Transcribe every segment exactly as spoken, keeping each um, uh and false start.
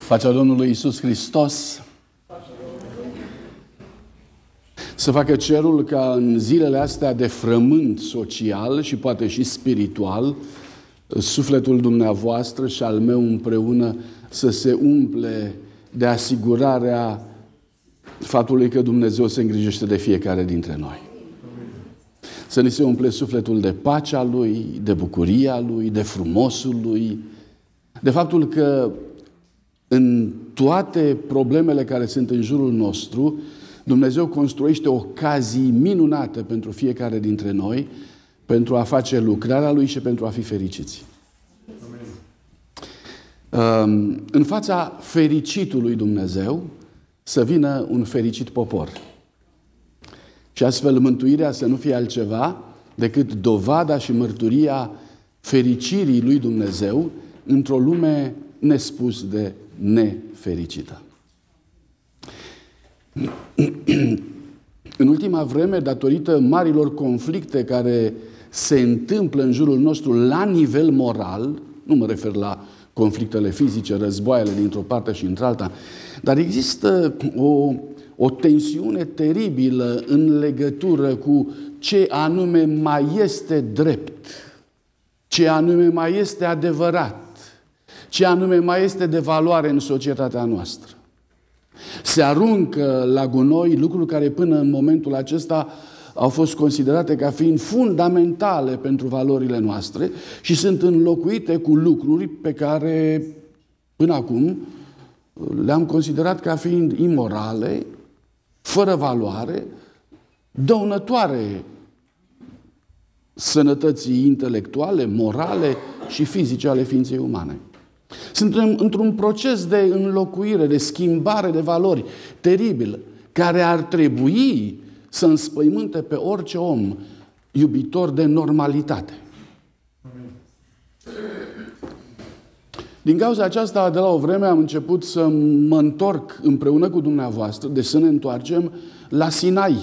Pacea Domnului Iisus Hristos să facă cerul ca în zilele astea de frământ social și poate și spiritual, sufletul dumneavoastră și al meu împreună să se umple de asigurarea faptului că Dumnezeu se îngrijește de fiecare dintre noi. Să ni se umple sufletul de pacea Lui, de bucuria Lui, de frumosul Lui, de faptul că în toate problemele care sunt în jurul nostru, Dumnezeu construiește ocazii minunate pentru fiecare dintre noi, pentru a face lucrarea Lui și pentru a fi fericiți. Amin. În fața fericitului Dumnezeu să vină un fericit popor. Și astfel mântuirea să nu fie altceva decât dovada și mărturia fericirii lui Dumnezeu într-o lume nespus de nefericită. În ultima vreme, datorită marilor conflicte care se întâmplă în jurul nostru la nivel moral, nu mă refer la conflictele fizice, războaiele dintr-o parte și într-alta, dar există o, o tensiune teribilă în legătură cu ce anume mai este drept, ce anume mai este adevărat, ce anume mai este de valoare în societatea noastră. Se aruncă la gunoi lucruri care până în momentul acesta au fost considerate ca fiind fundamentale pentru valorile noastre și sunt înlocuite cu lucruri pe care până acum le-am considerat ca fiind imorale, fără valoare, dăunătoare sănătății intelectuale, morale și fizice ale ființei umane. Suntem într-un proces de înlocuire, de schimbare de valori teribil, care ar trebui să înspăimânte pe orice om iubitor de normalitate. Din cauza aceasta, de la o vreme am început să mă întorc împreună cu dumneavoastră, deci să ne întoarcem la Sinai.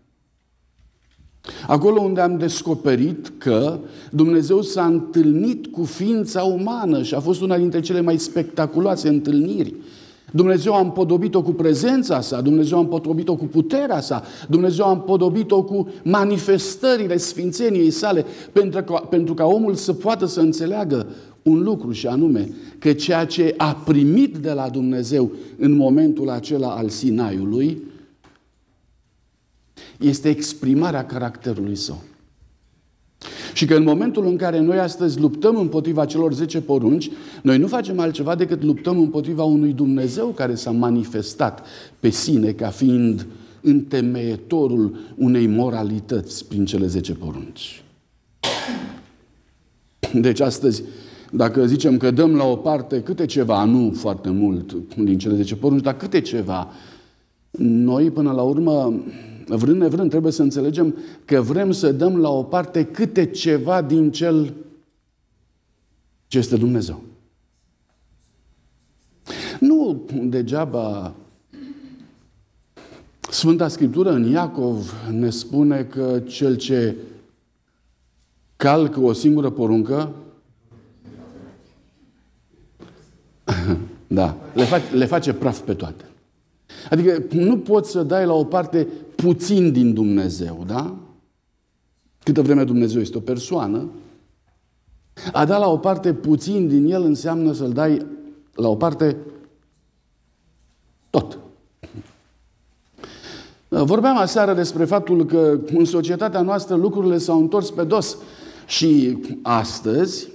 Acolo unde am descoperit că Dumnezeu s-a întâlnit cu ființa umană și a fost una dintre cele mai spectaculoase întâlniri. Dumnezeu a împodobit-o cu prezența sa, Dumnezeu a împodobit-o cu puterea sa, Dumnezeu a împodobit-o cu manifestările sfințeniei sale, pentru ca, pentru ca omul să poată să înțeleagă un lucru, și anume că ceea ce a primit de la Dumnezeu în momentul acela al Sinaiului este exprimarea caracterului său. Și că în momentul în care noi astăzi luptăm împotriva celor zece porunci, noi nu facem altceva decât luptăm împotriva unui Dumnezeu care s-a manifestat pe sine ca fiind întemeietorul unei moralități prin cele zece porunci. Deci astăzi, dacă zicem că dăm la o parte câte ceva, nu foarte mult din cele zece porunci, dar câte ceva, noi până la urmă, vrând nevrând, trebuie să înțelegem că vrem să dăm la o parte câte ceva din cel ce este Dumnezeu. Nu degeaba Sfânta Scriptură în Iacov ne spune că cel ce calcă o singură poruncă, da, le face, le face praf pe toate. Adică nu poți să dai la o parte puțin din Dumnezeu, da? Câtă vreme Dumnezeu este o persoană, a da la o parte puțin din El înseamnă să-L dai la o parte tot. Vorbeam aseară despre faptul că în societatea noastră lucrurile s-au întors pe dos și astăzi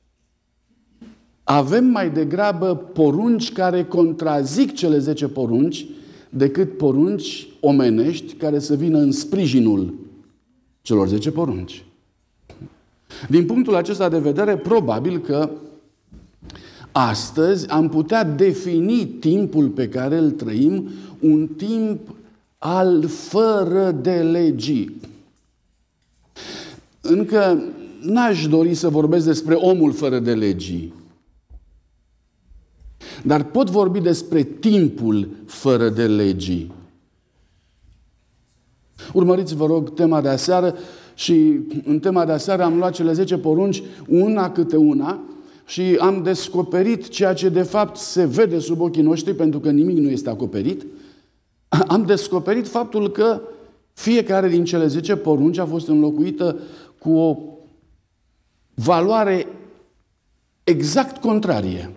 avem mai degrabă porunci care contrazic cele zece porunci decât porunci omenești care să vină în sprijinul celor zece porunci. Din punctul acesta de vedere, probabil că astăzi am putea defini timpul pe care îl trăim un timp al fără de legii. Încă n-aș dori să vorbesc despre omul fără de legii. Dar pot vorbi despre timpul fără de legii. Urmăriți, vă rog, tema de aseară și în tema de aseară am luat cele zece porunci, una câte una, și am descoperit ceea ce de fapt se vede sub ochii noștri, pentru că nimic nu este acoperit. Am descoperit faptul că fiecare din cele zece porunci a fost înlocuită cu o valoare exact contrarie.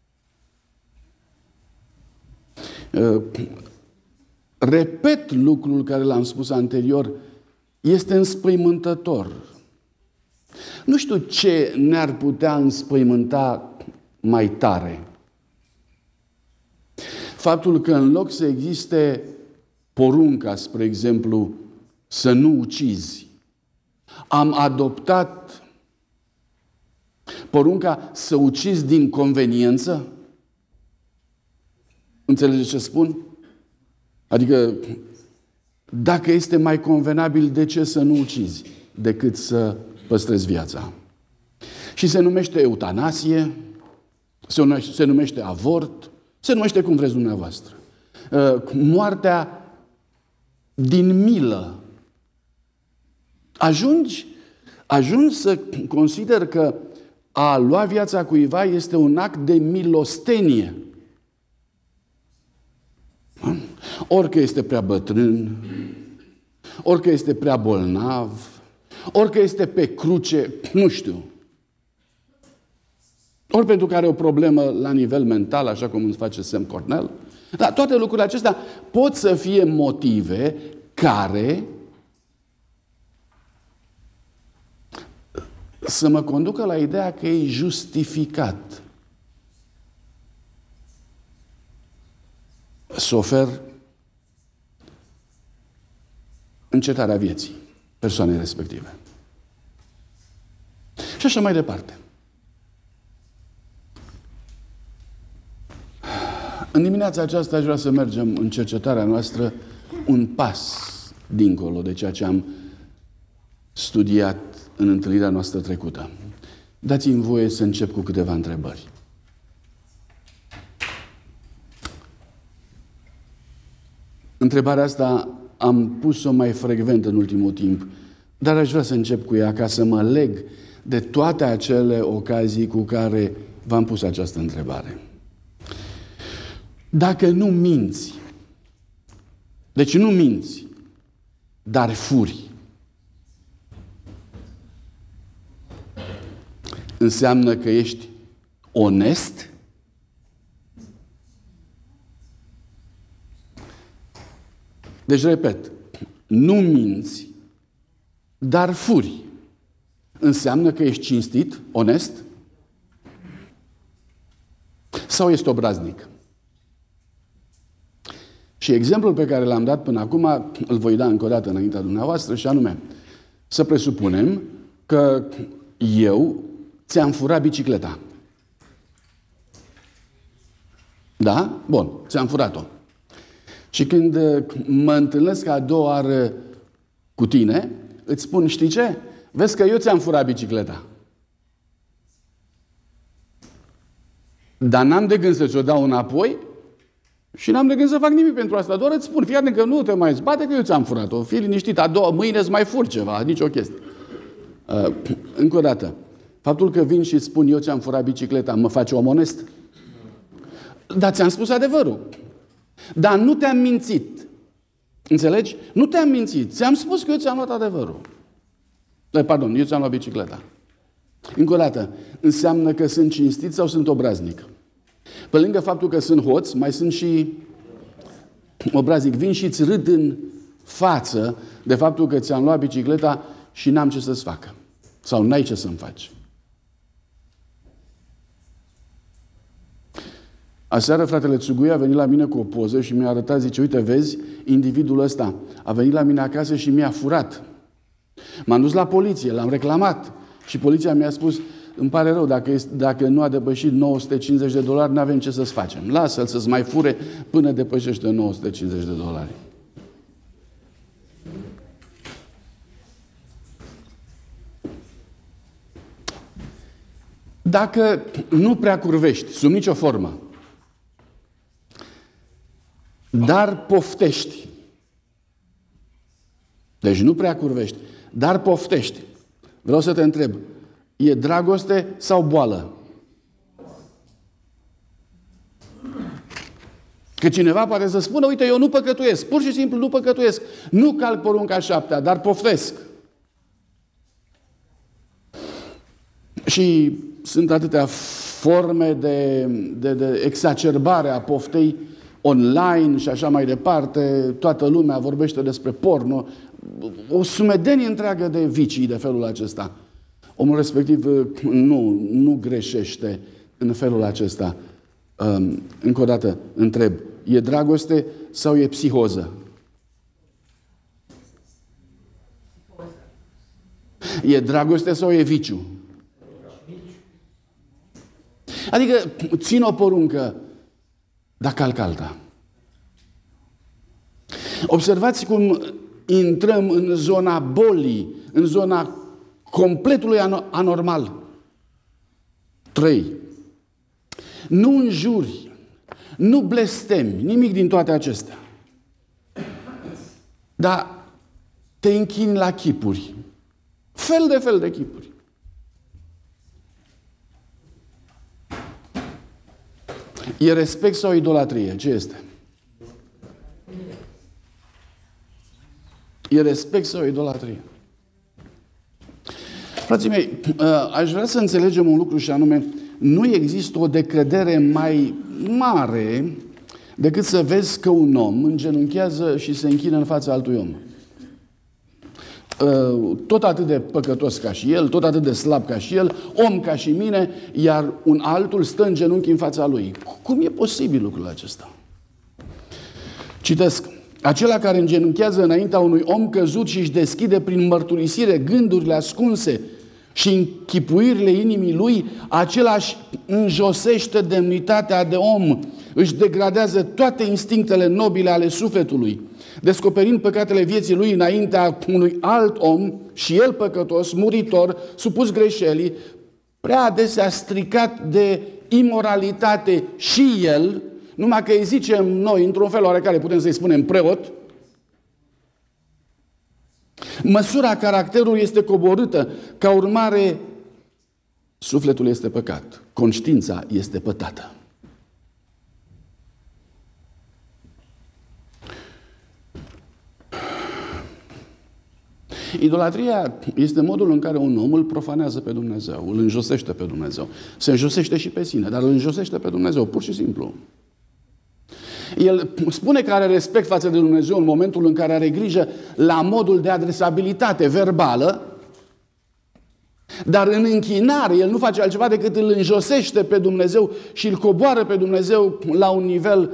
Repet lucrul care l-am spus anterior, este înspăimântător. Nu știu ce ne-ar putea înspăimânta mai tare. Faptul că în loc să existe porunca, spre exemplu, să nu ucizi, am adoptat porunca să ucizi din conveniență? Înțelegeți ce spun? Adică, dacă este mai convenabil, de ce să nu ucizi decât să păstrezi viața? Și se numește eutanasie, se numește, se numește avort, se numește cum vreți dumneavoastră. Moartea din milă. Ajungi, ajungi să consider că a lua viața cuiva este un act de milostenie. Orică este prea bătrân, orică este prea bolnav, orică este pe cruce, nu știu. Ori pentru că are o problemă la nivel mental, așa cum îmi face semn Cornel. Dar toate lucrurile acestea pot să fie motive care să mă conducă la ideea că e justificat să ofer încetarea vieții persoanei respective. Și așa mai departe. În dimineața aceasta aș vrea să mergem în cercetarea noastră un pas dincolo de ceea ce am studiat în întâlnirea noastră trecută. Dați-mi voie să încep cu câteva întrebări. Întrebarea asta am pus-o mai frecvent în ultimul timp, dar aș vrea să încep cu ea ca să mă leg de toate acele ocazii cu care v-am pus această întrebare. Dacă nu minți, deci nu minți, dar furi, înseamnă că ești onest? Deci, repet, nu minți, dar furi, înseamnă că ești cinstit, onest? Sau ești obraznic? Și exemplul pe care l-am dat până acum, îl voi da încă o dată înaintea dumneavoastră, și anume, să presupunem că eu ți-am furat bicicleta. Da? Bun, ți-am furat-o. Și când mă întâlnesc a doua oară cu tine, îți spun, știi ce? Vezi că eu ți-am furat bicicleta. Dar n-am de gând să ți-o dau înapoi și n-am de gând să fac nimic pentru asta. Doar îți spun, fii atent că nu te mai zbate, că eu ți-am furat-o. Fii liniștit, a doua, mâine îți mai fur ceva, nici o chestie. Uh, încă o dată, faptul că vin și îți spun, eu ți-am furat bicicleta, mă face om onest? Dar ți-am spus adevărul. Dar nu te-am mințit. Înțelegi? Nu te-am mințit. Ți-am spus că eu ți-am luat adevărul. Pardon, eu ți-am luat bicicleta. Încă o dată, înseamnă că sunt cinstit sau sunt obraznic? Pe lângă faptul că sunt hoț, mai sunt și obraznic. Vin și îți râd în față de faptul că ți-am luat bicicleta și n-am ce să-ți facă. Sau n-ai ce să-mi faci. Aseară fratele Țuguia a venit la mine cu o poză și mi-a arătat, zice, uite, vezi, individul ăsta a venit la mine acasă și mi-a furat. M-am dus la poliție, l-am reclamat și poliția mi-a spus, îmi pare rău, dacă, este, dacă nu a depășit nouă sute cincizeci de dolari, n-avem ce să-ți facem. Lasă-l să-ți mai fure până depășește nouă sute cincizeci de dolari. Dacă nu prea curvești, sub nicio formă, dar poftești, deci nu prea curvești, dar poftești, vreau să te întreb, e dragoste sau boală? Că cineva poate să spună, uite, eu nu păcătuiesc, pur și simplu nu păcătuiesc, nu calc porunca șaptea, dar poftesc. Și sunt atâtea forme de, de, de exacerbare a poftei online și așa mai departe, toată lumea vorbește despre porno, o sumedenie întreagă de vicii de felul acesta. Omul respectiv nu, nu greșește în felul acesta. Încă o dată întreb, e dragoste sau e psihoză? E dragoste sau e viciu? Adică țin o poruncă, dar calc alta. Observați cum intrăm în zona bolii, în zona completului anormal. Trei. Nu înjuri, nu blestemi, nimic din toate acestea. Dar te închini la chipuri. Fel de fel de chipuri. E respect sau idolatrie? Ce este? E respect sau idolatrie? Frații mei, aș vrea să înțelegem un lucru și anume, nu există o decădere mai mare decât să vezi că un om îngenunchează și se închină în fața altui om. Tot atât de păcătos ca și el, tot atât de slab ca și el, om ca și mine, iar un altul stă în genunchi în fața lui. Cum e posibil lucrul acesta? Citesc. Acela care îngenunchează înaintea unui om căzut și își deschide prin mărturisire gândurile ascunse și închipuirile inimii lui, acela își înjosește demnitatea de om, își degradează toate instinctele nobile ale sufletului, descoperind păcatele vieții lui înaintea unui alt om și el păcătos, muritor, supus greșelii, prea adesea stricat de imoralitate și el, numai că îi zicem noi, într-un fel oarecare, putem să-i spunem preot, măsura caracterului este coborâtă, ca urmare, sufletul este păcat, conștiința este pătată. Idolatria este modul în care un om îl profanează pe Dumnezeu, îl înjosește pe Dumnezeu. Se înjosește și pe sine, dar îl înjosește pe Dumnezeu, pur și simplu. El spune că are respect față de Dumnezeu în momentul în care are grijă la modul de adresabilitate verbală, dar în închinare el nu face altceva decât îl înjosește pe Dumnezeu și îl coboară pe Dumnezeu la un nivel,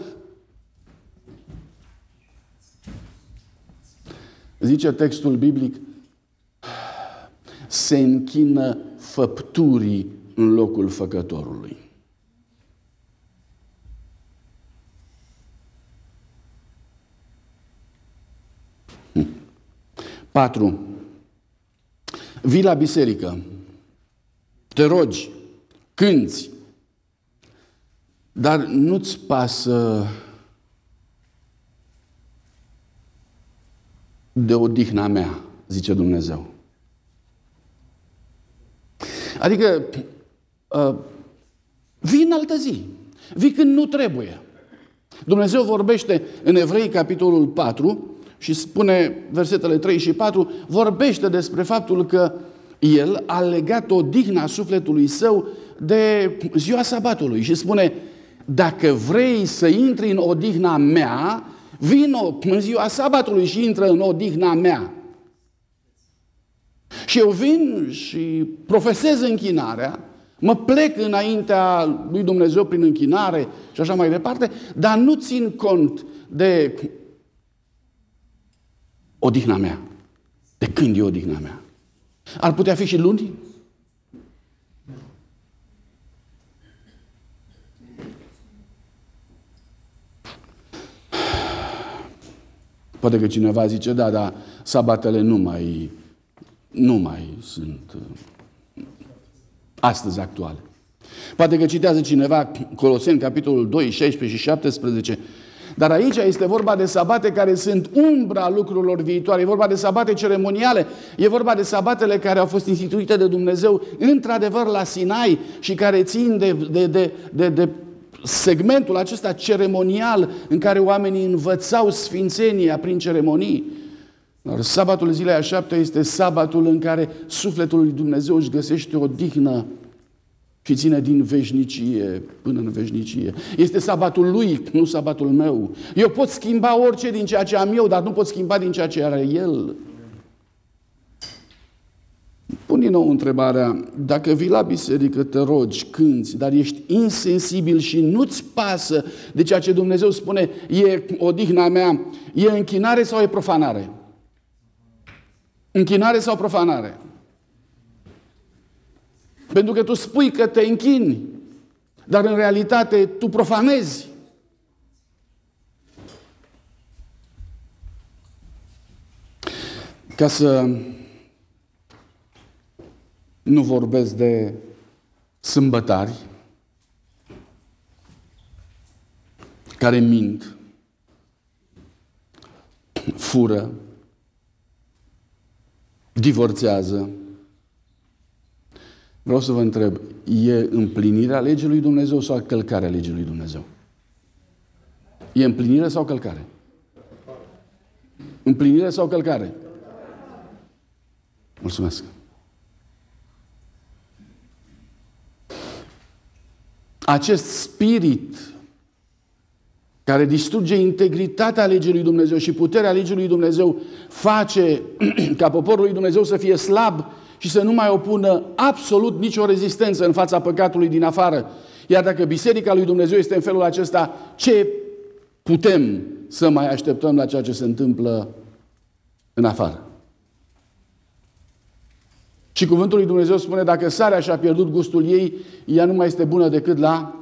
zice textul biblic, se închină făpturii în locul făcătorului. Patru. Vii la biserică, te rogi, cânți, dar nu-ți pasă de odihna mea, zice Dumnezeu. Adică uh, vii în altă zi, vii când nu trebuie. Dumnezeu vorbește în Evrei, capitolul patru, și spune, versetele trei și patru, vorbește despre faptul că El a legat odihna sufletului său de ziua sabatului și spune, dacă vrei să intri în odihna mea, vino în ziua sabatului și intră în odihna mea. Și eu vin și profesez închinarea, mă plec înaintea lui Dumnezeu prin închinare și așa mai departe, dar nu țin cont de odihna mea. De când e odihna mea? Ar putea fi și luni? Poate că cineva zice, da, dar sabatele nu mai, nu mai sunt astăzi actuale. Poate că citează cineva Coloseni, capitolul doi, șaisprezece și șaptesprezece. Dar aici este vorba de sabate care sunt umbra lucrurilor viitoare. E vorba de sabate ceremoniale. E vorba de sabatele care au fost instituite de Dumnezeu într-adevăr la Sinai și care țin de, de, de, de, de segmentul acesta ceremonial în care oamenii învățau sfințenia prin ceremonii. Dar sabatul zilei a șaptea este sabatul în care sufletul lui Dumnezeu își găsește odihnă și ține din veșnicie până în veșnicie. Este sabatul lui, nu sabatul meu. Eu pot schimba orice din ceea ce am eu, dar nu pot schimba din ceea ce are el. Pun din nou întrebarea, dacă vii la biserică, te rogi, cânți, dar ești insensibil și nu-ți pasă de ceea ce Dumnezeu spune, e odihna mea, e închinare sau e profanare? Închinare sau profanare? Pentru că tu spui că te închini, dar în realitate tu profanezi. Ca să nu vorbesc de sâmbătari care mint, fură, divorțează. Vreau să vă întreb, e împlinirea legii lui Dumnezeu sau călcarea legii lui Dumnezeu? E împlinire sau călcare? Împlinire sau călcare? Mulțumesc. Acest spirit care distruge integritatea legii lui Dumnezeu și puterea legii lui Dumnezeu face ca poporul lui Dumnezeu să fie slab și să nu mai opună absolut nicio rezistență în fața păcatului din afară. Iar dacă biserica lui Dumnezeu este în felul acesta, ce putem să mai așteptăm la ceea ce se întâmplă în afară? Și cuvântul lui Dumnezeu spune, dacă sarea și-a pierdut gustul ei, ea nu mai este bună decât la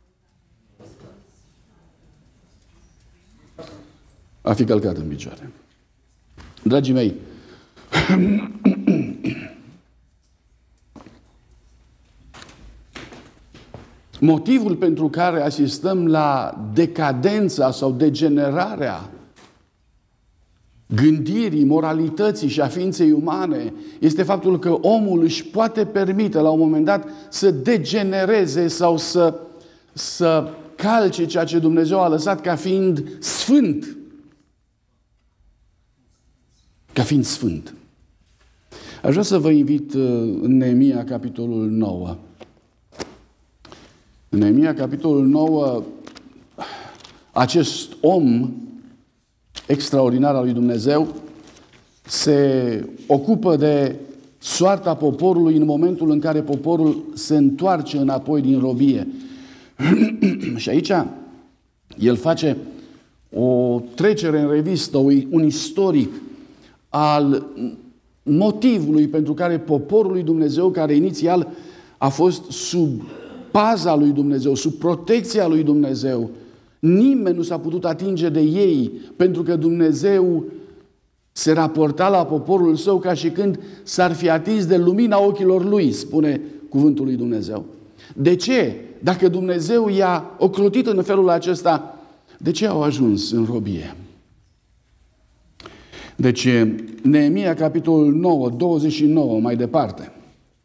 a fi călcat în picioare. Dragii mei, motivul pentru care asistăm la decadența sau degenerarea gândirii, moralității și a ființei umane este faptul că omul își poate permite la un moment dat să degenereze sau să, să calce ceea ce Dumnezeu a lăsat ca fiind sfânt. Ca fiind sfânt. Aș vrea să vă invit în Neemia, capitolul nouă. În Neemia, capitolul nouă, acest om extraordinar al lui Dumnezeu se ocupă de soarta poporului în momentul în care poporul se întoarce înapoi din robie. Și aici el face o trecere în revistă, un istoric al motivului pentru care poporul lui Dumnezeu, care inițial a fost sub paza lui Dumnezeu, sub protecția lui Dumnezeu, nimeni nu s-a putut atinge de ei, pentru că Dumnezeu se raporta la poporul său ca și când s-ar fi atins de lumina ochilor lui, spune cuvântul lui Dumnezeu. De ce? Dacă Dumnezeu i-a ocrotit în felul acesta, de ce au ajuns în robie? Deci, Neemia, capitolul nouă, douăzeci și nouă, mai departe.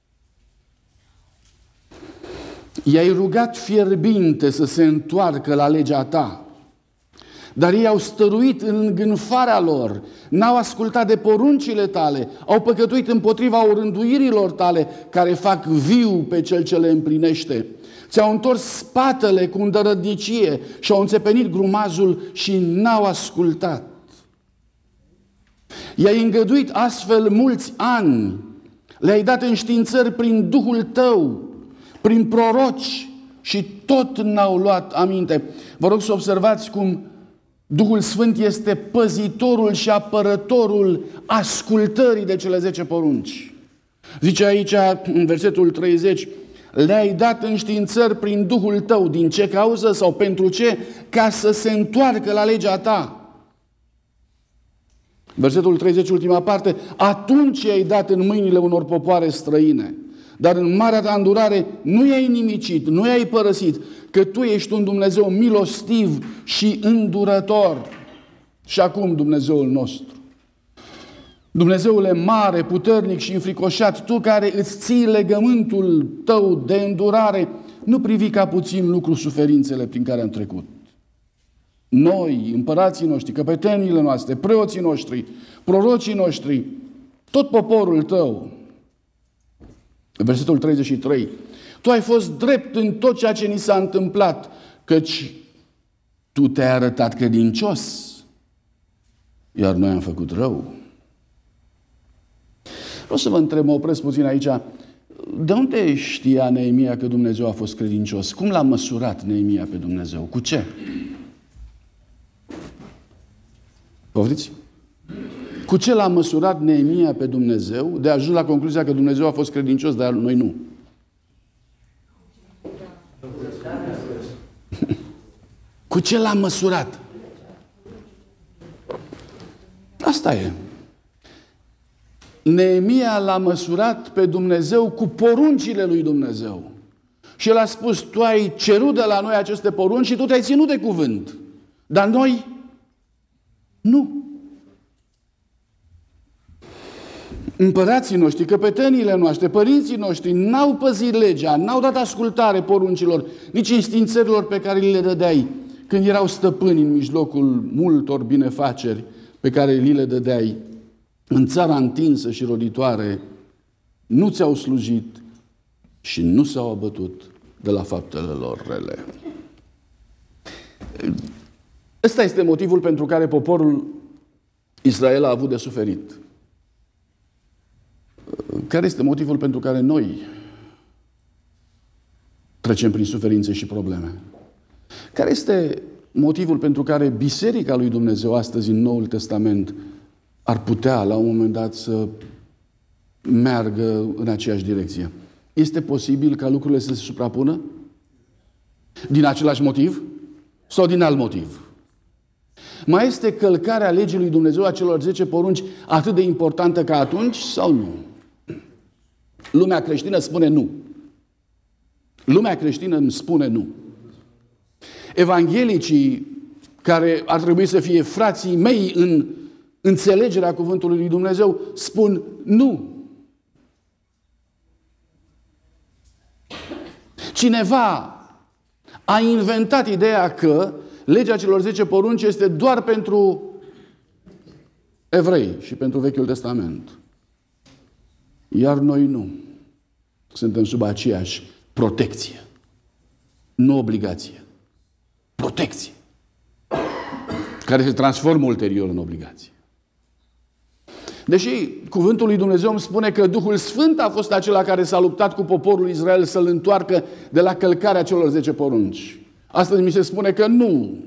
I-ai rugat fierbinte să se întoarcă la legea ta, dar ei au stăruit în îngânfarea lor, n-au ascultat de poruncile tale, au păcătuit împotriva orânduirilor tale, care fac viu pe cel ce le împlinește. Ți-au întors spatele cu îndărătnicie și au înțepenit grumazul și n-au ascultat. I-ai îngăduit astfel mulți ani, le-ai dat înștiințări prin Duhul tău, prin proroci și tot n-au luat aminte. Vă rog să observați cum Duhul Sfânt este păzitorul și apărătorul ascultării de cele zece porunci. Zice aici, în versetul treizeci, le-ai dat înștiințări prin Duhul tău. Din ce cauză sau pentru ce? Ca să se întoarcă la legea ta. Versetul treizeci, ultima parte, atunci i-ai dat în mâinile unor popoare străine, dar în marea ta îndurare nu i-ai nimicit, nu i-ai părăsit, că tu ești un Dumnezeu milostiv și îndurător. Și acum Dumnezeul nostru, Dumnezeule mare, puternic și înfricoșat, tu care îți ții legământul tău de îndurare nu privi ca puțin lucru suferințele prin care am trecut. Noi, împărații noștri, căpetenile noastre, preoții noștri, prorocii noștri, tot poporul tău. Versetul treizeci și trei. Tu ai fost drept în tot ceea ce ni s-a întâmplat, căci tu te-ai arătat credincios, iar noi am făcut rău. Vreau să vă întreb, mă opresc puțin aici, de unde știa Neemia că Dumnezeu a fost credincios? Cum l-a măsurat Neemia pe Dumnezeu? Cu ce? Poftiți? Cu ce l-a măsurat Neemia pe Dumnezeu de a ajunge la concluzia că Dumnezeu a fost credincios, dar noi nu? Cu ce l-a măsurat? Asta e. Neemia l-a măsurat pe Dumnezeu cu poruncile lui Dumnezeu. Și el a spus, tu ai cerut de la noi aceste porunci și tu te-ai ținut de cuvânt. Dar noi, nu. Împărații noștri, căpetenile noastre, părinții noștri n-au păzit legea, n-au dat ascultare poruncilor, nici instințărilor pe care le dădeai când erau stăpâni în mijlocul multor binefaceri pe care li le dădeai în țara întinsă și roditoare. Nu ți-au slujit și nu s-au abătut de la faptele lor rele. Ăsta este motivul pentru care poporul Israel a avut de suferit. Care este motivul pentru care noi trecem prin suferințe și probleme? Care este motivul pentru care Biserica lui Dumnezeu astăzi în Noul Testament ar putea la un moment dat să meargă în aceeași direcție? Este posibil ca lucrurile să se suprapună? Din același motiv? Sau din alt motiv? Mai este călcarea legii lui Dumnezeu a celor zece porunci atât de importantă ca atunci sau nu? Lumea creștină spune nu. Lumea creștină îmi spune nu. Evanghelicii, care ar trebui să fie frații mei în înțelegerea cuvântului lui Dumnezeu, spun nu. Cineva a inventat ideea că legea celor zece porunci este doar pentru evrei și pentru Vechiul Testament. Iar noi nu. Suntem sub aceeași protecție. Nu obligație. Protecție. Care se transformă ulterior în obligație. Deși cuvântul lui Dumnezeu îmi spune că Duhul Sfânt a fost acela care s-a luptat cu poporul Israel să-l întoarcă de la călcarea celor zece porunci. Astăzi mi se spune că nu.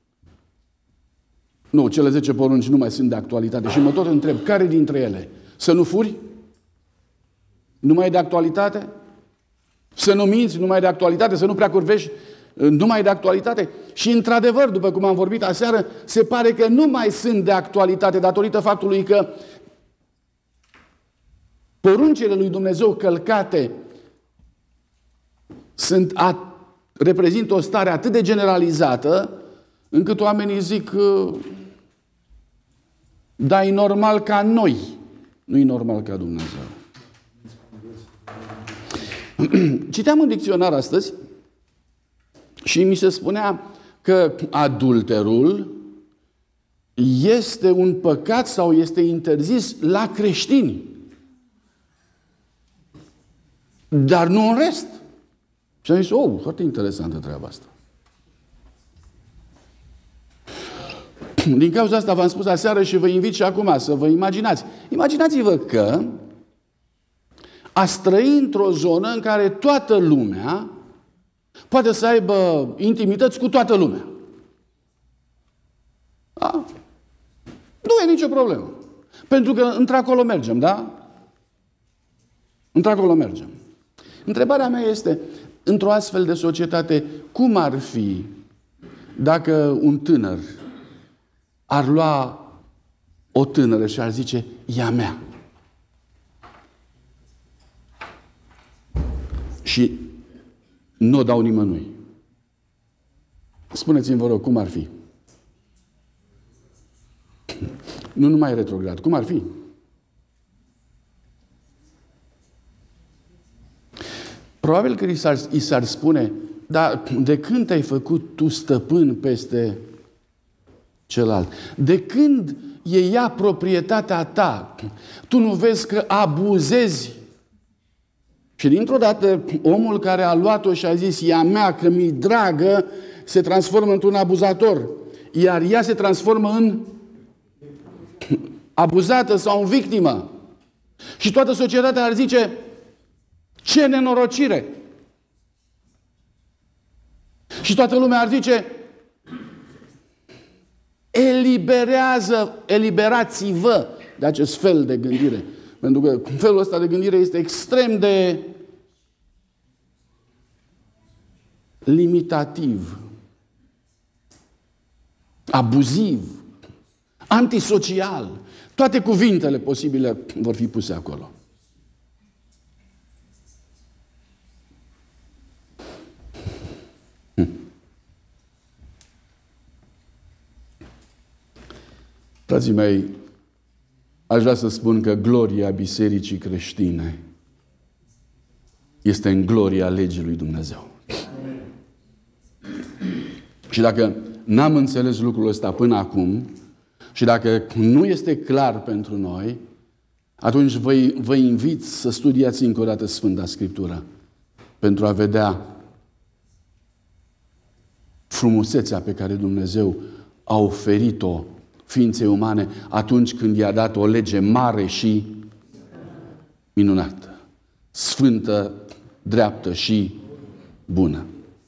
Nu, cele zece porunci nu mai sunt de actualitate. Și mă tot întreb, care dintre ele? Să nu furi? Nu mai e de actualitate? Să nu minți? Nu mai e de actualitate? Să nu prea curvești? Nu mai e de actualitate? Și într-adevăr, după cum am vorbit aseară, se pare că nu mai sunt de actualitate datorită faptului că poruncile lui Dumnezeu călcate sunt a, reprezintă o stare atât de generalizată încât oamenii zic da, e normal ca noi, nu e normal ca Dumnezeu. Citeam în dicționar astăzi și mi se spunea că adulterul este un păcat sau este interzis la creștini. Dar nu în rest. Și am zis, oh, foarte interesantă treaba asta. Din cauza asta v-am spus aseară și vă invit și acum să vă imaginați. Imaginați-vă că ați trăi într-o zonă în care toată lumea poate să aibă intimități cu toată lumea. Da? Nu e nicio problemă. Pentru că într-acolo mergem, da? Într-acolo mergem. Întrebarea mea este, într-o astfel de societate, cum ar fi dacă un tânăr ar lua o tânără și ar zice, ea mea. Și nu o dau nimănui. Spuneți-mi, vă rog, cum ar fi? Nu numai retrograd. Cum ar fi? Probabil că i s-ar, i s-ar spune, dar de când te-ai făcut tu stăpân peste celălalt? De când e ea proprietatea ta? Tu nu vezi că abuzezi? Și dintr-o dată, omul care a luat-o și a zis, ea mea, că mi-i dragă, se transformă într-un abuzator. Iar ea se transformă în abuzată sau în victimă. Și toată societatea ar zice, ce nenorocire! Și toată lumea ar zice, eliberează, eliberați-vă de acest fel de gândire. Pentru că felul ăsta de gândire este extrem de limitativ, abuziv, antisocial. Toate cuvintele posibile vor fi puse acolo. Frații mei, aș vrea să spun că gloria Bisericii creștine este în gloria legii lui Dumnezeu. Amen. Și dacă n-am înțeles lucrul ăsta până acum și dacă nu este clar pentru noi, atunci vă, vă invit să studiați încă o dată Sfânta Scriptură pentru a vedea frumusețea pe care Dumnezeu a oferit-o ființei umane atunci când i-a dat o lege mare și minunată, sfântă, dreaptă și bună.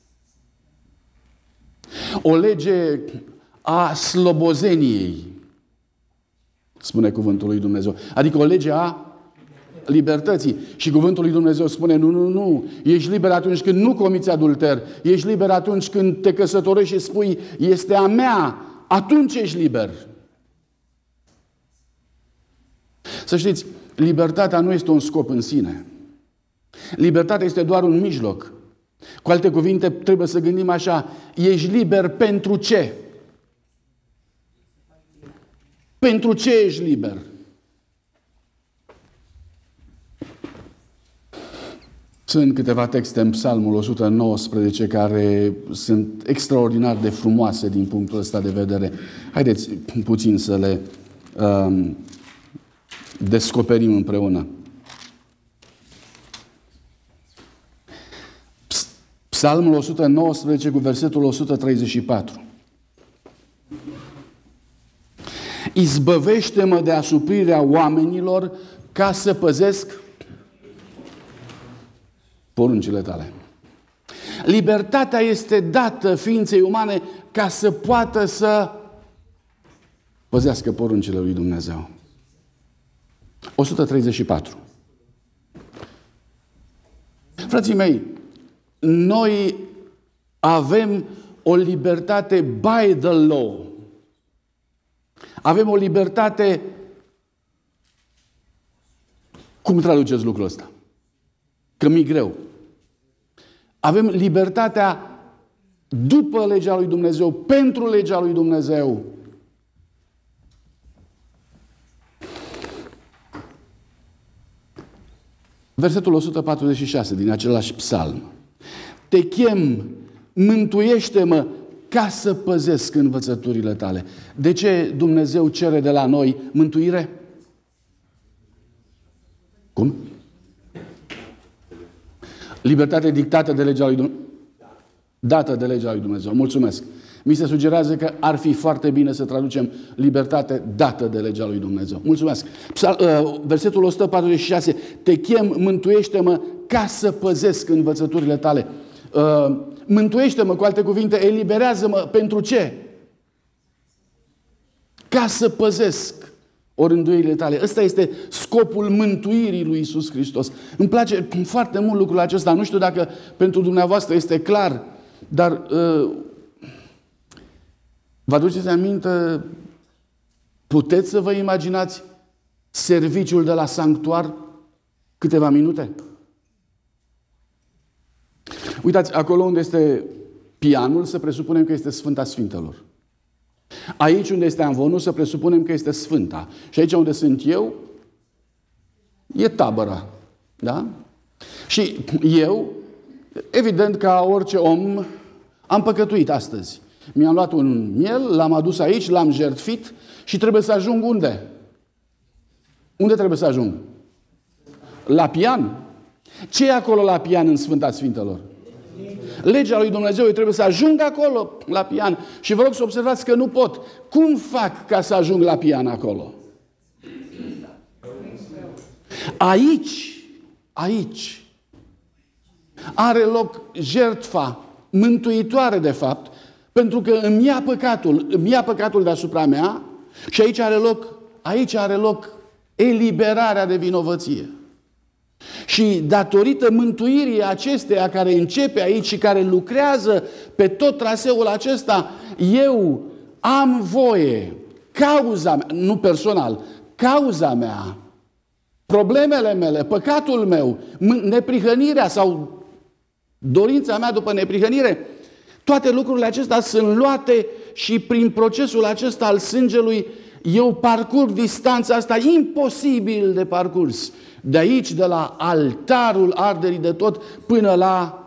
O lege a slobozeniei, spune cuvântul lui Dumnezeu. Adică o lege a libertății. Și cuvântul lui Dumnezeu spune, nu, nu, nu, ești liber atunci când nu comiți adulter, ești liber atunci când te căsătorești și spui, este a mea, atunci ești liber. Să știți, libertatea nu este un scop în sine. Libertatea este doar un mijloc. Cu alte cuvinte, trebuie să gândim așa, ești liber pentru ce? Pentru ce ești liber? Sunt câteva texte în Psalmul o sută nouăsprezece care sunt extraordinar de frumoase din punctul ăsta de vedere. Haideți puțin să le um, descoperim împreună. Psalmul o sută nouăsprezece cu versetul o sută treizeci și patru. Izbăvește-mă de asuprirea oamenilor ca să păzesc poruncile tale. Libertatea este dată ființei umane ca să poată să păzească poruncile lui Dumnezeu. o sută treizeci și patru. Frații mei, noi avem o libertate by the law. Avem o libertate. Cum traduceți lucrul ăsta? Că mi-e greu. Avem libertatea după legea lui Dumnezeu, pentru legea lui Dumnezeu. Versetul o sută patruzeci și șase din același psalm. Te chem, mântuiește-mă ca să păzesc învățăturile tale. De ce Dumnezeu cere de la noi mântuire? Cum? Libertate dictată de legea lui Dumnezeu. Dată de legea lui Dumnezeu. Mulțumesc. Mi se sugerează că ar fi foarte bine să traducem libertate dată de legea lui Dumnezeu. Mulțumesc. Versetul o sută patruzeci și șase. Te chem, mântuiește-mă ca să păzesc învățăturile tale. Mântuiește-mă, cu alte cuvinte, eliberează-mă. Pentru ce? Ca să păzesc orânduirile tale. Ăsta este scopul mântuirii lui Iisus Hristos. Îmi place foarte mult lucrul acesta. Nu știu dacă pentru dumneavoastră este clar, dar uh, vă aduceți aminte, puteți să vă imaginați serviciul de la sanctuar câteva minute? Uitați, acolo unde este pianul, să presupunem că este Sfânta Sfintelor. Aici unde este amvonul, să presupunem că este Sfânta. Și aici unde sunt eu, e tabăra. Da? Și eu Evident, ca orice om, am păcătuit astăzi. Mi-am luat un miel, l-am adus aici, l-am jertfit și trebuie să ajung unde? Unde trebuie să ajung? La pian? Ce e acolo la pian în Sfânta Sfintelor? Legea lui Dumnezeu, eu trebuie să ajung acolo, la pian. Și vă rog să observați că nu pot. Cum fac ca să ajung la pian acolo? Aici, aici, are loc jertfa mântuitoare, de fapt, pentru că îmi ia păcatul, îmi ia păcatul deasupra mea și aici are loc, aici are loc eliberarea de vinovăție. Și datorită mântuirii acesteia care începe aici și care lucrează pe tot traseul acesta, eu am voie, cauza mea, nu personal, cauza mea, problemele mele, păcatul meu, neprihănirea sau dorința mea după neprihănire, toate lucrurile acestea sunt luate și prin procesul acesta al sângelui eu parcurg distanța asta imposibil de parcurs. De aici, de la altarul arderii de tot, până la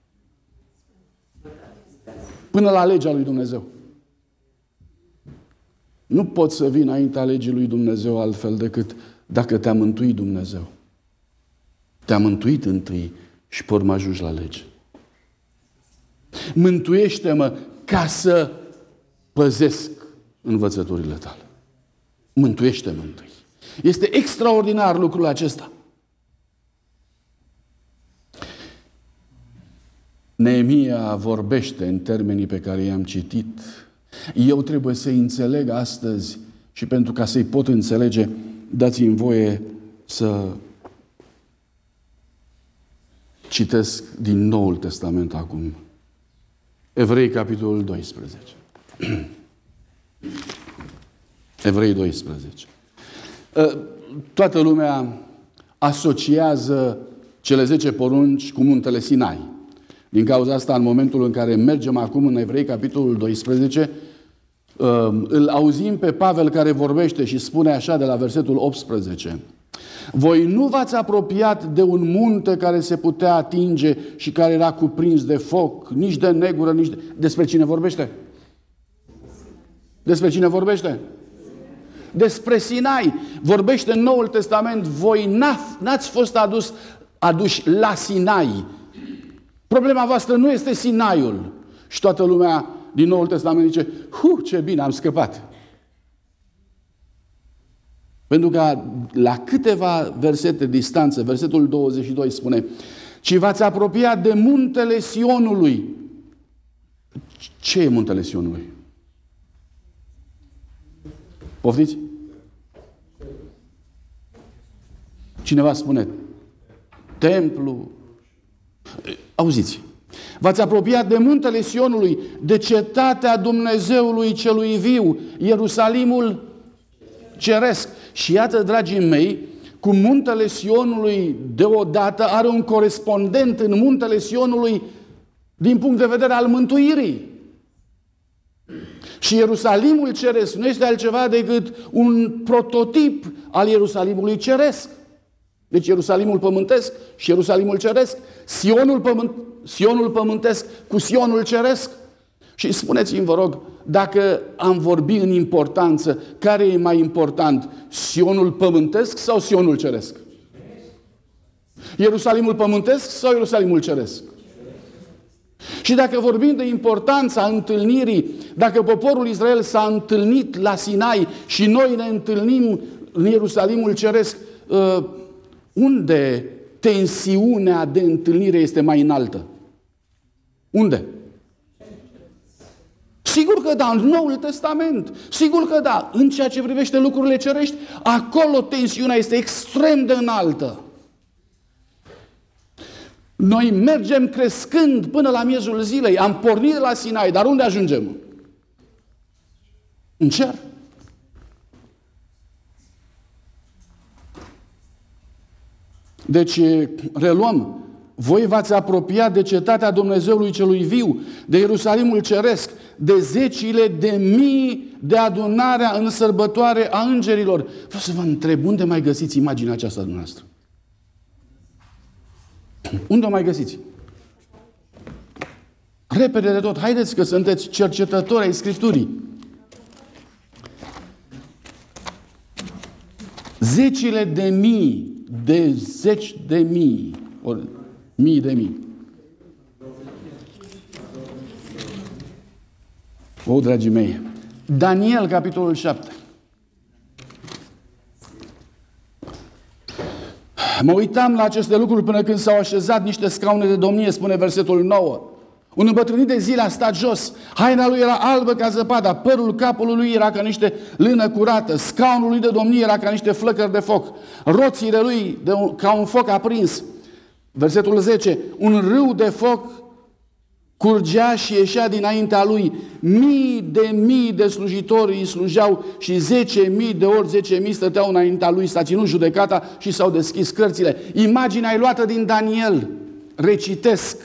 până la legea lui Dumnezeu. Nu poți să vii înaintea legii lui Dumnezeu altfel decât dacă te-a mântuit Dumnezeu. Te-a mântuit întâi și pe urmă ajungi la lege. Mântuiește-mă ca să păzesc învățăturile tale. Mântuiește-mă întâi. Este extraordinar lucrul acesta. Neemia vorbește în termenii pe care i-am citit. Eu trebuie să-i înțeleg astăzi și pentru ca să-i pot înțelege, dați-mi voie să citesc din Noul Testament acum. Evrei, capitolul doisprezece. Evrei doisprezece. Toată lumea asociază cele zece porunci cu muntele Sinai. Din cauza asta, în momentul în care mergem acum în Evrei, capitolul doisprezece, îl auzim pe Pavel care vorbește și spune așa de la versetul optsprezece. Voi nu v-ați apropiat de un munte care se putea atinge și care era cuprins de foc, nici de negură, nici de... Despre cine vorbește? Despre cine vorbește? Despre Sinai. Vorbește în Noul Testament, voi n-ați fost adus, aduși la Sinai. Problema voastră nu este Sinaiul. Și toată lumea din Noul Testament zice, hu, ce bine, am scăpat. Pentru că la câteva versete distanță, versetul douăzeci și doi spune, ci v-ați apropiat de muntele Sionului. Ce e muntele Sionului? Poftiți? Cineva spune templu. Auziți. V-ați apropiat de muntele Sionului, de cetatea Dumnezeului celui viu, Ierusalimul ceresc. Și iată, dragii mei, cu muntele Sionului deodată are un corespondent în muntele Sionului din punct de vedere al mântuirii. Și Ierusalimul ceresc nu este altceva decât un prototip al Ierusalimului ceresc. Deci Ierusalimul pământesc și Ierusalimul ceresc, Sionul, pământ, Sionul pământesc cu Sionul ceresc. Și spuneți-mi, vă rog, dacă am vorbit în importanță, care e mai important? Sionul pământesc sau Sionul ceresc? Ierusalimul pământesc sau Ierusalimul ceresc? Și dacă vorbim de importanța întâlnirii, dacă poporul Israel s-a întâlnit la Sinai și noi ne întâlnim în Ierusalimul ceresc, uh, unde tensiunea de întâlnire este mai înaltă? Unde? Sigur că da, în Noul Testament. Sigur că da, în ceea ce privește lucrurile cerești, acolo tensiunea este extrem de înaltă. Noi mergem crescând până la miezul zilei. Am pornit de la Sinai, dar unde ajungem? În cer. Deci, reluăm. Voi v-ați apropiat de cetatea Dumnezeului celui viu, de Ierusalimul ceresc, de zecile de mii de adunarea în sărbătoare a îngerilor. Vreau să vă întreb, unde mai găsiți imaginea aceasta dumneavoastră? Unde o mai găsiți? Repede de tot. Haideți că sunteți cercetători ai Scripturii. Zecile de mii, de zeci de mii, ori mii de mii. O, dragii mei, Daniel, capitolul șapte. Mă uitam la aceste lucruri până când s-au așezat niște scaune de domnie, spune versetul nouă. Un îmbătrânit de zile a stat jos, haina lui era albă ca zăpada, părul capului lui era ca niște lână curată, scaunul lui de domnie era ca niște flăcări de foc, roțile lui de un, ca un foc aprins. Versetul zece, un râu de foc curgea și ieșea dinaintea lui, mii de mii de slujitori îi slujeau și zece mii de ori zece mii stăteau înaintea lui, s-a ținut judecata și s-au deschis cărțile. Imaginea e luată din Daniel, recitesc.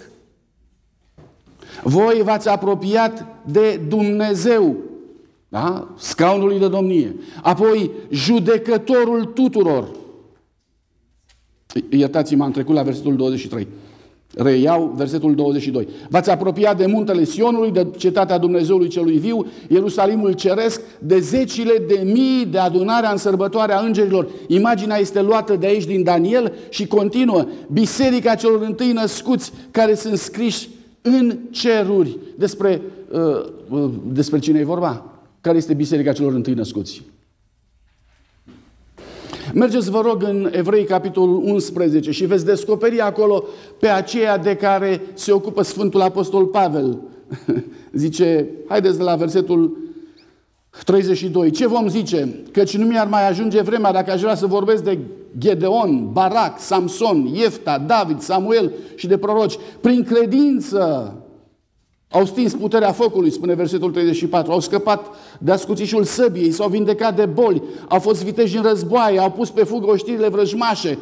Voi v-ați apropiat de Dumnezeu, da? Scaunului de domnie, apoi judecătorul tuturor. Iertați-mă, am trecut la versetul douăzeci și trei. Reiau versetul douăzeci și doi. V-ați apropiat de muntele Sionului, de cetatea Dumnezeului celui viu, Ierusalimul ceresc, de zecile de mii de adunarea în sărbătoarea îngerilor. Imaginea este luată de aici din Daniel și continuă. Biserica celor întâi născuți care sunt scriși în ceruri. Despre, uh, uh, despre cine e vorba? Care este biserica celor întâi născuți? Mergeți, vă rog, în Evrei, capitolul unsprezece și veți descoperi acolo pe aceea de care se ocupă Sfântul Apostol Pavel. Zice, haideți de la versetul treizeci și doi. Ce vom zice? Căci nu mi-ar mai ajunge vremea dacă aș vrea să vorbesc de Gedeon, Barac, Samson, Iefta, David, Samuel și de proroci. Prin credință au stins puterea focului, spune versetul treizeci și patru. Au scăpat de ascuțișul săbiei, s-au vindecat de boli, au fost viteji în războaie, au pus pe fugă oștirile vrăjmașe.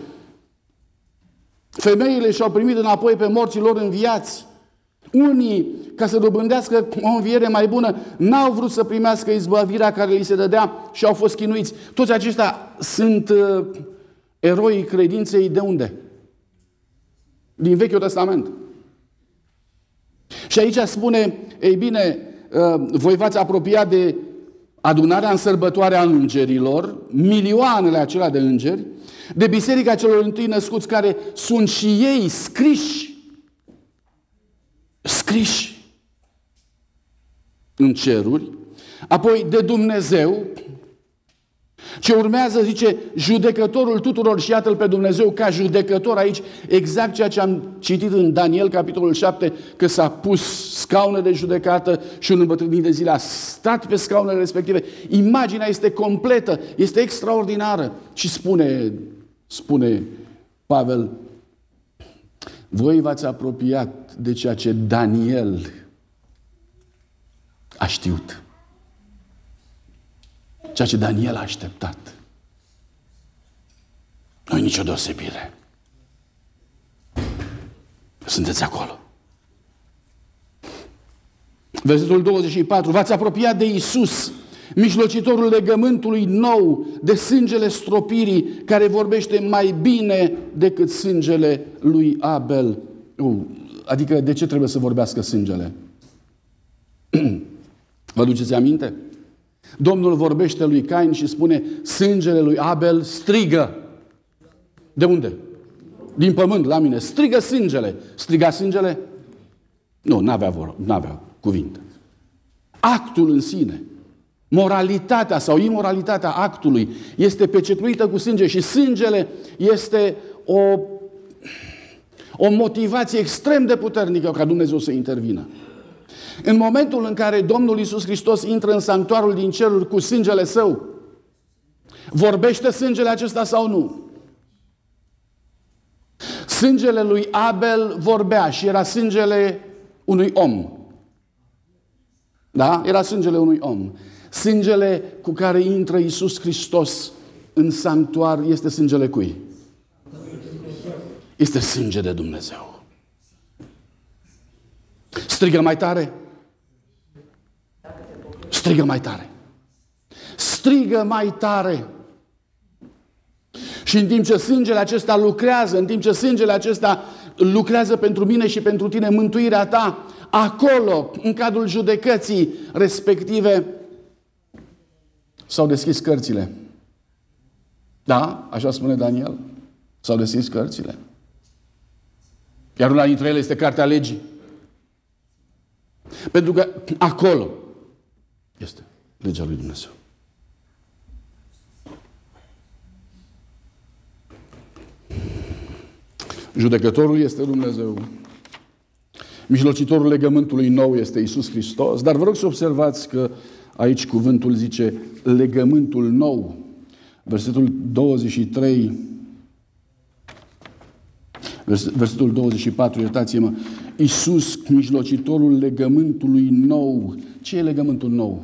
Femeile și-au primit înapoi pe morții lor înviați. Unii, ca să dobândească o înviere mai bună, n-au vrut să primească izbăvirea care li se dădea și au fost chinuiți. Toți aceștia sunt uh, eroii credinței de unde? Din Vechiul Testament. Și aici spune, ei bine, uh, voi v-ați apropiat de adunarea în sărbătoarea îngerilor, milioanele acelea de îngeri, de biserica celor întâi născuți care sunt și ei scriși scriși în ceruri, apoi de Dumnezeu. Ce urmează, zice, judecătorul tuturor, și iată-l pe Dumnezeu ca judecător aici, exact ceea ce am citit în Daniel, capitolul șapte, că s-a pus scaune de judecată și un îmbătrânit de zile a stat pe scaunele respective. Imaginea este completă, este extraordinară. Și spune, spune Pavel, voi v-ați apropiat de ceea ce Daniel a știut. Ceea ce Daniel a așteptat. Nu e nicio deosebire. Sunteți acolo. Versetul douăzeci și patru. V-ați apropiat de Iisus, mijlocitorul legământului nou, de sângele stropirii, care vorbește mai bine decât sângele lui Abel. Uh, adică de ce trebuie să vorbească sângele? Vă duceți aminte? Domnul vorbește lui Cain și spune, sângele lui Abel strigă. De unde? Din pământ la mine. Strigă sângele. Striga sângele? Nu, n-avea, vor, n-avea cuvinte. Actul în sine, moralitatea sau imoralitatea actului este pecetuită cu sânge și sângele este o, o motivație extrem de puternică ca Dumnezeu să intervină. În momentul în care Domnul Iisus Hristos intră în sanctuarul din ceruri cu sângele Său, vorbește sângele acesta sau nu? Sângele lui Abel vorbea și era sângele unui om. Da? Era sângele unui om. Sângele cu care intră Iisus Hristos în sanctuar este sângele cui? Este sânge de Dumnezeu. Strigă mai tare. Strigă mai tare. Strigă mai tare. Și în timp ce sângele acesta lucrează, în timp ce sângele acesta lucrează pentru mine și pentru tine, mântuirea ta, acolo, în cadrul judecății respective, s-au deschis cărțile. Da? Așa spune Daniel. S-au deschis cărțile. Iar una dintre ele este Cartea Legii. Pentru că acolo este legea lui Dumnezeu. Judecătorul este Dumnezeu. Mijlocitorul legământului nou este Iisus Hristos. Dar vă rog să observați că aici cuvântul zice legământul nou. Versetul douăzeci și trei, versetul douăzeci și patru, iertați-mă, Iisus, mijlocitorul legământului nou. Ce e legământul nou?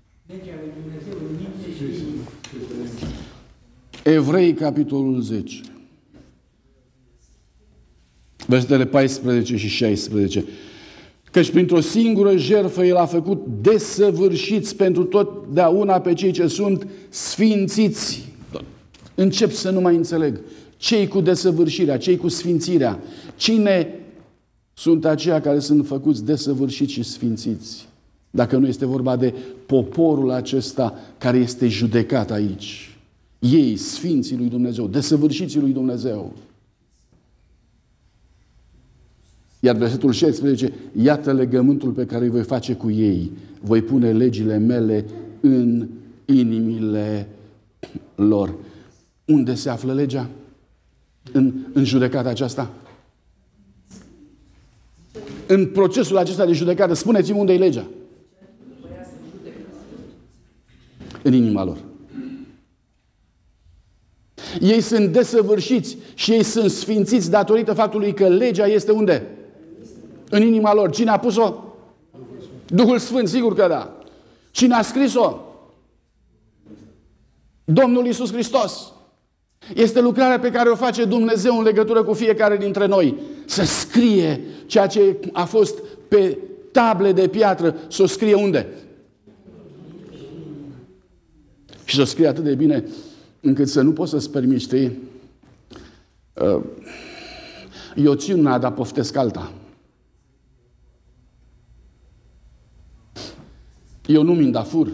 Evrei, capitolul zece. Versetele paisprezece și șaisprezece. Căci printr-o singură jertfă El a făcut desăvârșiți pentru totdeauna pe cei ce sunt sfințiți. Încep să nu mai înțeleg. Cei cu desăvârșirea, cei cu sfințirea. Cine sunt aceia care sunt făcuți desăvârșiți și sfințiți? Dacă nu este vorba de poporul acesta care este judecat aici. Ei, sfinții lui Dumnezeu, desăvârșiții lui Dumnezeu. Iar versetul șaisprezece, iată legământul pe care îl voi face cu ei. Voi pune legile mele în inimile lor. Unde se află legea? În, în judecata aceasta? În procesul acesta de judecată, spuneți-mi unde e legea? În inima lor. Ei sunt desăvârșiți și ei sunt sfințiți datorită faptului că legea este unde? În inima lor. Cine a pus-o? Duhul Sfânt, sigur că da. Cine a scris-o? Domnul Iisus Hristos. Este lucrarea pe care o face Dumnezeu în legătură cu fiecare dintre noi. Să scrie ceea ce a fost pe table de piatră, să o scrie unde? Și să o scrie atât de bine încât să nu poți să-ți permiți, știi? Eu țin una, dar poftesc alta. Eu nu mint, dar fur.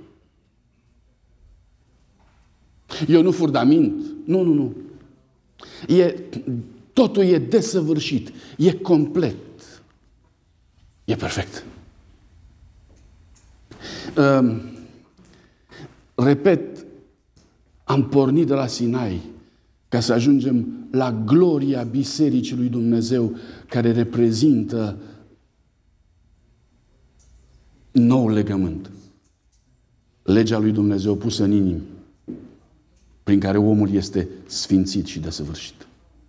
Eu nu fur, dar mint. Nu, nu, nu. E, totul e desăvârșit. E complet. E perfect. Um, repet, am pornit de la Sinai ca să ajungem la gloria Bisericii lui Dumnezeu, care reprezintă nou legământ. Legea lui Dumnezeu pusă în inimi, prin care omul este sfințit și desăvârșit.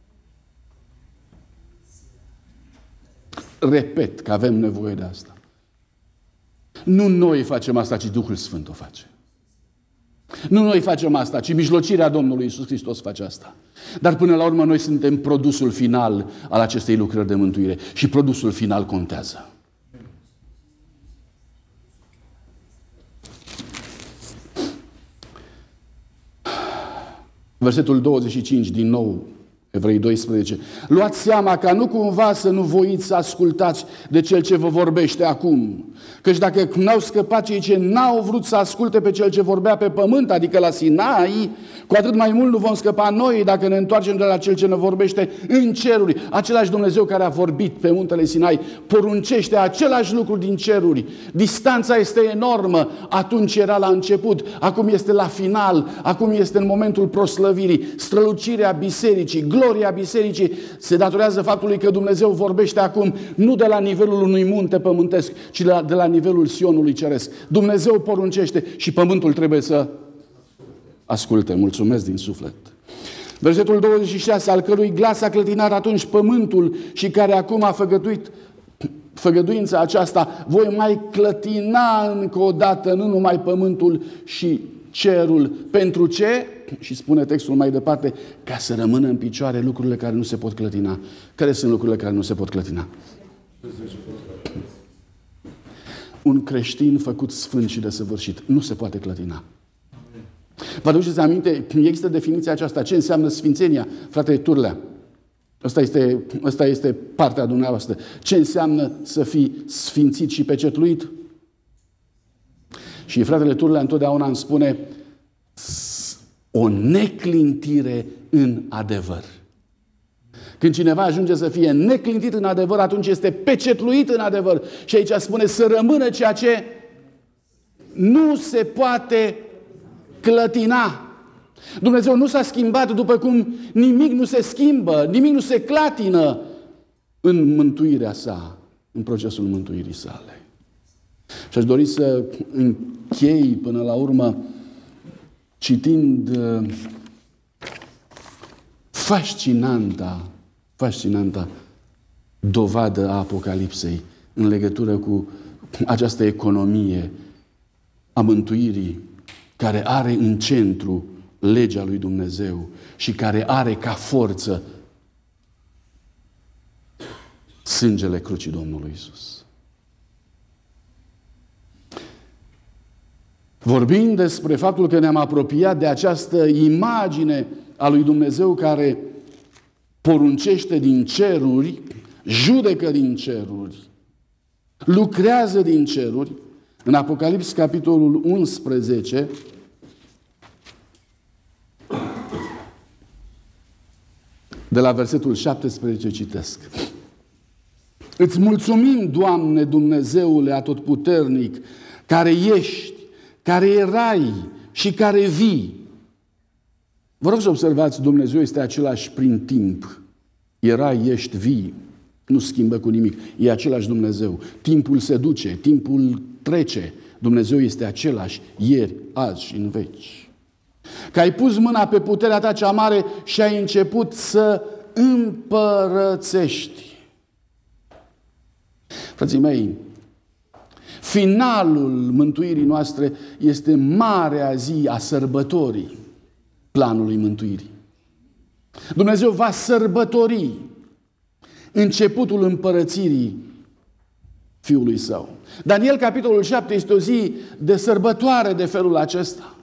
Repet că avem nevoie de asta. Nu noi facem asta, ci Duhul Sfânt o face. Nu noi facem asta, ci mijlocirea Domnului Iisus Hristos face asta. Dar până la urmă noi suntem produsul final al acestei lucrări de mântuire. Și produsul final contează. Versetul douăzeci și cinci, din nou, Evrei doisprezece. Luați seama ca nu cumva să nu voiți să ascultați de Cel ce vă vorbește acum. Căci dacă n-au scăpat cei ce n-au vrut să asculte pe Cel ce vorbea pe pământ, adică la Sinai, cu atât mai mult nu vom scăpa noi dacă ne întoarcem de la Cel ce ne vorbește în ceruri. Același Dumnezeu care a vorbit pe muntele Sinai poruncește același lucru din ceruri. Distanța este enormă. Atunci era la început, acum este la final, acum este în momentul proslăvirii. Strălucirea bisericii, gloria bisericii se datorează faptului că Dumnezeu vorbește acum nu de la nivelul unui munte pământesc, ci de la, de la nivelul Sionului ceresc. Dumnezeu poruncește și pământul trebuie să asculte. Mulțumesc din suflet. Versetul douăzeci și șase, al cărui glas a clătinat atunci pământul și care acum a făgăduit făgăduința aceasta, voi mai clătina încă o dată nu numai pământul și cerul. Pentru ce? Și spune textul mai departe, ca să rămână în picioare lucrurile care nu se pot clătina. Care sunt lucrurile care nu se pot clătina? Un creștin făcut sfânt și desăvârșit nu se poate clătina. Vă aduceți aminte? Există definiția aceasta. Ce înseamnă sfințenia? Frate Turlea, Asta este, asta este partea dumneavoastră. Ce înseamnă să fii sfințit și pecetluit? Și fratele Turlea întotdeauna îmi spune o neclintire în adevăr. Când cineva ajunge să fie neclintit în adevăr, atunci este pecetluit în adevăr. Și aici spune să rămână ceea ce nu se poate clătina. Dumnezeu nu s-a schimbat după cum nimic nu se schimbă, nimic nu se clatină în mântuirea sa, în procesul mântuirii sale. Și aș dori să închei până la urmă citind fascinanta, fascinanta dovadă a Apocalipsei în legătură cu această economie a mântuirii care are în centru legea lui Dumnezeu și care are ca forță sângele crucii Domnului Iisus. Vorbind despre faptul că ne-am apropiat de această imagine a lui Dumnezeu care poruncește din ceruri, judecă din ceruri, lucrează din ceruri, în Apocalips, capitolul unsprezece, de la versetul șaptesprezece citesc. Îți mulțumim, Doamne Dumnezeule atotputernic, care ești, care erai și care vii. Vă rog să observați, Dumnezeu este același prin timp. Erai, ești, vii. Nu schimbă cu nimic. E același Dumnezeu. Timpul se duce, timpul trece. Dumnezeu este același ieri, azi și în veci. Că ai pus mâna pe puterea ta cea mare și ai început să împărățești. Frații mei, finalul mântuirii noastre este marea zi a sărbătorii planului mântuirii. Dumnezeu va sărbători începutul împărățirii Fiului Său. Daniel, capitolul șapte, este o zi de sărbătoare de felul acesta.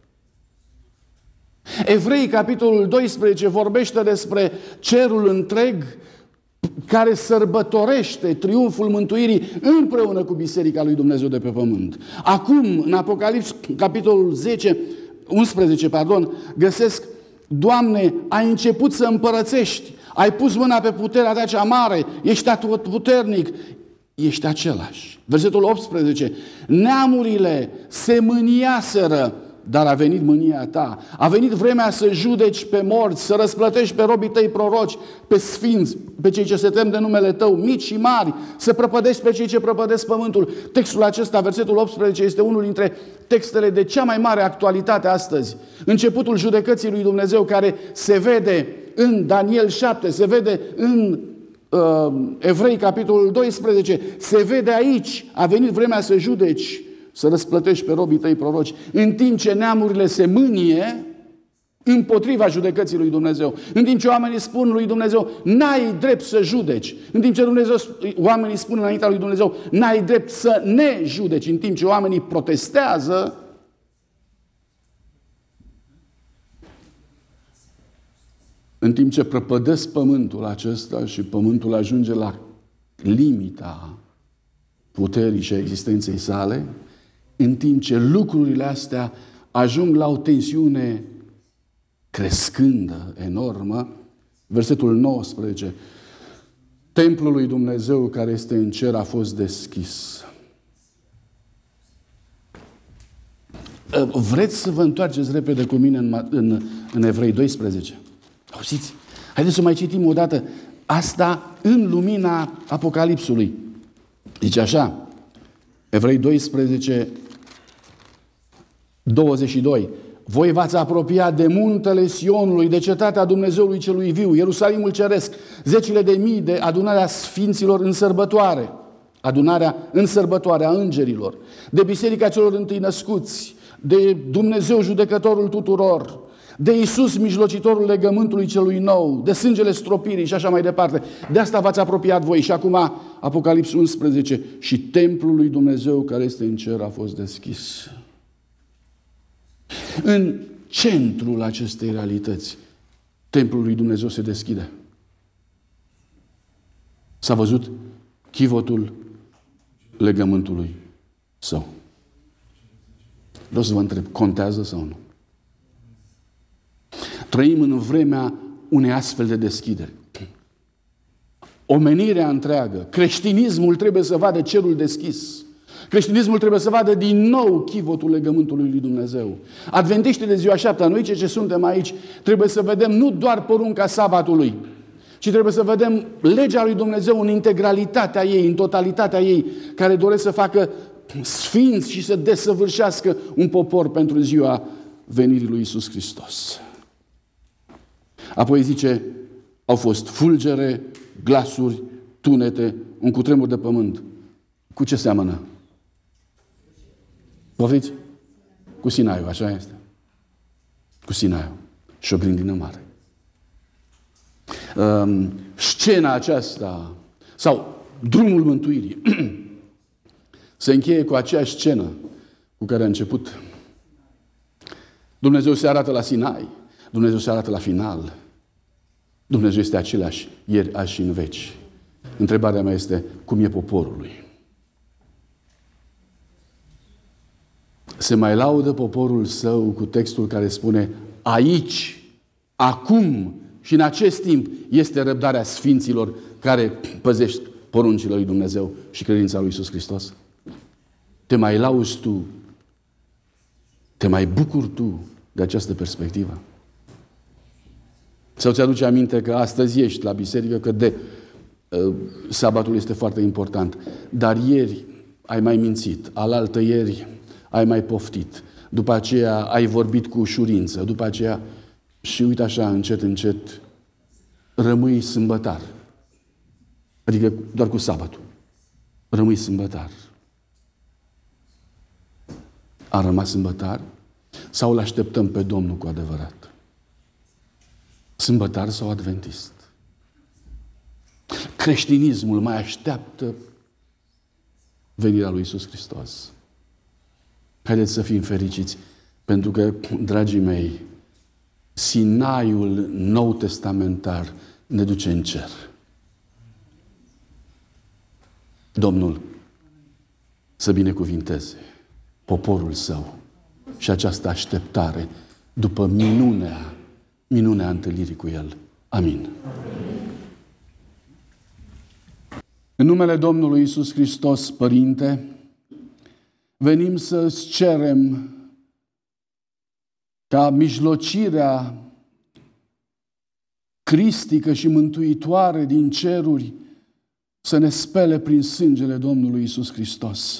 Evrei, capitolul doisprezece, vorbește despre cerul întreg care sărbătorește triumful mântuirii împreună cu Biserica lui Dumnezeu de pe pământ. Acum, în Apocalips, capitolul zece, unsprezece, pardon, găsesc: Doamne, ai început să împărățești, ai pus mâna pe puterea ta cea mare, ești atotputernic, ești același. Versetul optsprezece, neamurile se mâniaseră, dar a venit mânia ta. A venit vremea să judeci pe morți, să răsplătești pe robii tăi proroci, pe sfinți, pe cei ce se tem de numele tău, mici și mari, să prăpădești pe cei ce prăpădesc pământul. Textul acesta, versetul optsprezece, este unul dintre textele de cea mai mare actualitate astăzi. Începutul judecății lui Dumnezeu, care se vede în Daniel șapte, se vede în uh, Evrei, capitolul doisprezece, se vede aici. A venit vremea să judeci, să răsplătești pe robii tăi proroci, în timp ce neamurile se mânie împotriva judecății lui Dumnezeu. În timp ce oamenii spun lui Dumnezeu, n-ai drept să judeci. În timp ce Dumnezeu, oamenii spun înaintea lui Dumnezeu, n-ai drept să ne judeci. În timp ce oamenii protestează, în timp ce prăpădesc pământul acesta și pământul ajunge la limita puterii și a existenței sale, în timp ce lucrurile astea ajung la o tensiune crescândă, enormă, versetul nouăsprezece, templul lui Dumnezeu care este în cer a fost deschis. Vreți să vă întoarceți repede cu mine în, în, în Evrei doisprezece? Auziți? Haideți să mai citim o dată asta în lumina Apocalipsului. Zice așa, Evrei doisprezece, douăzeci și doi. Voi v-ați apropiat de muntele Sionului, de cetatea Dumnezeului celui viu, Ierusalimul ceresc, zecile de mii de adunarea sfinților în sărbătoare, adunarea în sărbătoare a îngerilor, de biserica celor întâi născuți, de Dumnezeu judecătorul tuturor, de Iisus mijlocitorul legământului celui nou, de sângele stropirii și așa mai departe. De asta v-ați apropiat voi. Și acum Apocalips unsprezece, și templul lui Dumnezeu care este în cer a fost deschis. În centrul acestei realități, templul lui Dumnezeu se deschide. S-a văzut chivotul legământului său. Vreau să vă întreb, contează sau nu? Trăim în vremea unei astfel de deschideri. Omenirea întreagă, creștinismul trebuie să vadă cerul deschis. Creștinismul trebuie să vadă din nou chivotul legământului lui Dumnezeu. Adventiștii de ziua șaptea, noi cei ce suntem aici, trebuie să vedem nu doar porunca sabatului, ci trebuie să vedem legea lui Dumnezeu în integralitatea ei, în totalitatea ei, care doresc să facă sfinți și să desăvârșească un popor pentru ziua venirii lui Iisus Hristos. Apoi zice, au fost fulgere, glasuri, tunete, un cutremur de pământ. Cu ce seamănă? Poftiți? Cu Sinaiul, așa este. Cu Sinaiul. Și o grindină mare. Um, scena aceasta, sau drumul mântuirii, se încheie cu aceeași scenă cu care a început. Dumnezeu se arată la Sinai. Dumnezeu se arată la final. Dumnezeu este același ieri, azi și în veci. Întrebarea mea este, cum e poporul lui? Se mai laudă poporul său cu textul care spune, aici, acum și în acest timp este răbdarea sfinților care păzești poruncile lui Dumnezeu și credința lui Iisus Hristos? Te mai lauzi tu? Te mai bucuri tu de această perspectivă? Sau ți-aduce aminte că astăzi ești la biserică, că de uh, sabatul este foarte important, dar ieri ai mai mințit, alaltă ieri ai mai poftit, după aceea ai vorbit cu ușurință, după aceea și uite așa, încet, încet, rămâi sâmbătar. Adică doar cu sabatul. Rămâi sâmbătar. A rămas sâmbătar? Sau îl așteptăm pe Domnul cu adevărat? Sâmbătar sau adventist? Creștinismul mai așteaptă venirea lui Iisus Hristos. Haideți să fim fericiți, pentru că, dragii mei, Sinaiul nou testamentar ne duce în cer. Domnul să binecuvinteze poporul său și această așteptare după minunea, minunea întâlnirii cu El. Amin. În numele Domnului Iisus Hristos, Părinte, venim să-ți cerem ca mijlocirea cristică și mântuitoare din ceruri să ne spele prin sângele Domnului Iisus Hristos.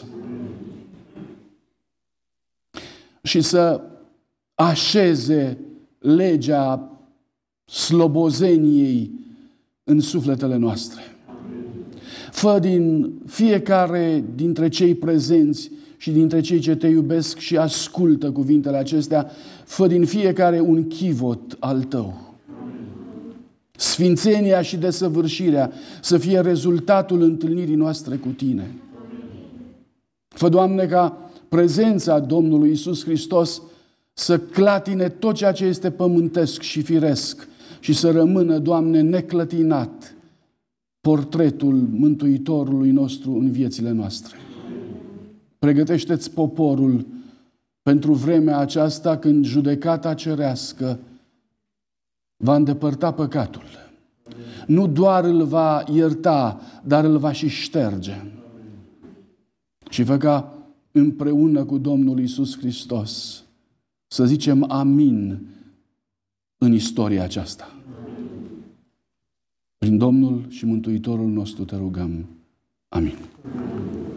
Și să așeze legea slobozeniei în sufletele noastre. Fă din fiecare dintre cei prezenți și dintre cei ce te iubesc și ascultă cuvintele acestea, fă din fiecare un chivot al tău. Sfințenia și desăvârșirea să fie rezultatul întâlnirii noastre cu tine. Fă, Doamne, ca prezența Domnului Iisus Hristos să clatine tot ceea ce este pământesc și firesc și să rămână, Doamne, neclătinat portretul Mântuitorului nostru în viețile noastre. Pregătește-ți poporul pentru vremea aceasta când judecata cerească va îndepărta păcatul. Nu doar îl va ierta, dar îl va și șterge. Și fă ca împreună cu Domnul Iisus Hristos să zicem amin în istoria aceasta. Prin Domnul și Mântuitorul nostru te rugăm. Amin.